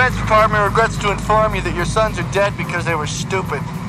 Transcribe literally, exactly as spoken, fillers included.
Defense Department regrets to inform you that your sons are dead because they were stupid.